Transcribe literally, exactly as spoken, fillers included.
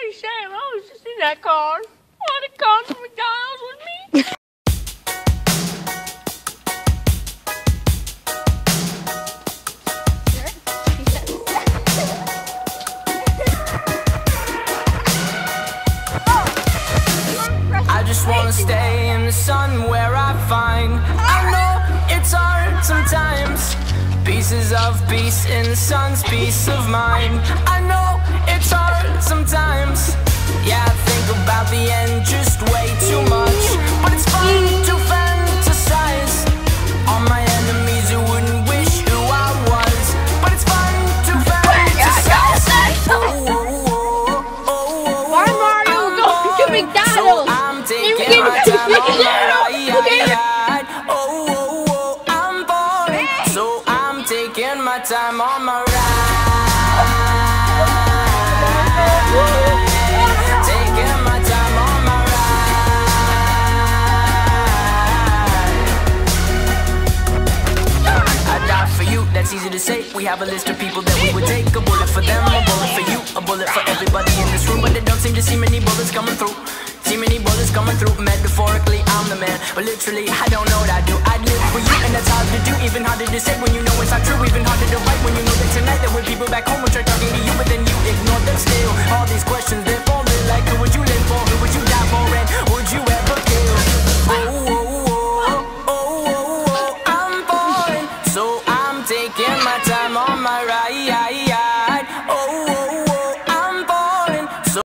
really shame. I was just in that car. Want to come to McDonald's with me? I just wanna stay in the sun where I find I know it's hard sometimes. Pieces of peace in the sun's peace of mind. I know it's hard sometimes. Yeah, I think about the end just way too much. But it's fun to fantasize on my enemies who wouldn't wish who I was. But it's fun to fantasize. Oh, oh, oh, oh, oh. Why Mario going to McDonald's? So I'm taking my time on my ride. Oh, oh, oh, I'm bored. So I'm taking my time on my ride. Taking my time on my ride. I die for you, that's easy to say. We have a list of people that we would take. A bullet for them, a bullet for you, a bullet for everybody in this room. But they don't seem to see many bullets coming through. See many bullets coming through. Metaphorically, I'm the man, but literally, I don't know what I do. I'd live for you, and that's hard to do. Even harder to say when you know it's not true. Even harder to write when you know that tonight there were people back home who tried talking to you, but then you ignore them still. All these questions